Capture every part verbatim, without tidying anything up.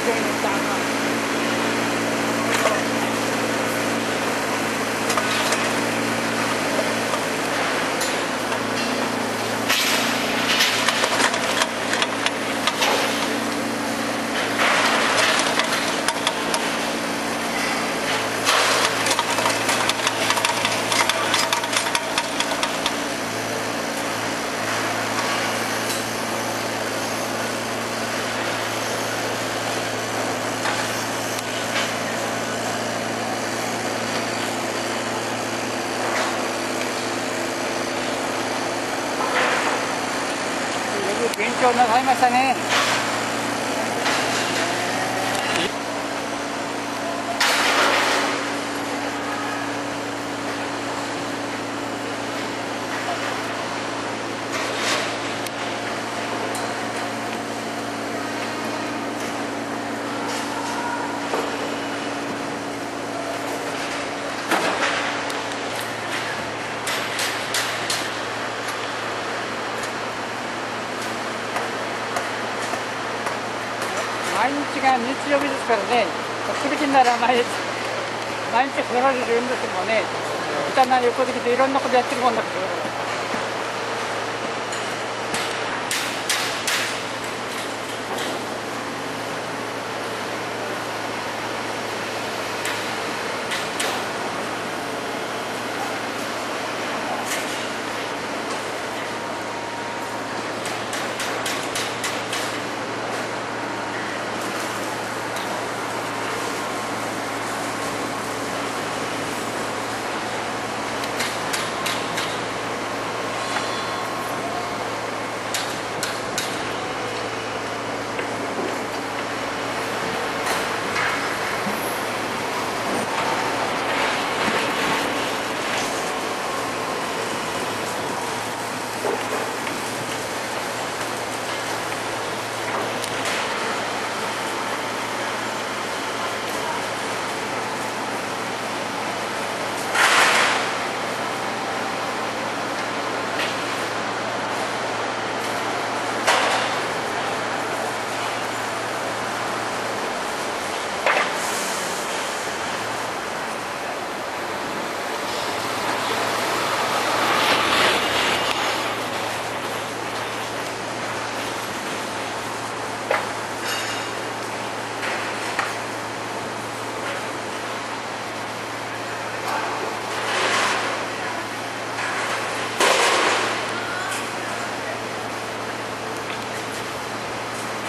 勉強なさいましたね。毎日が日曜日ですからね、する気なら毎日、毎日来られるんですけどもね、歌な横で来ていろんなことやってるもんだけど。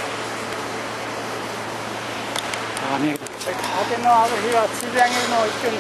風のある日は釣り上げるのを一挙に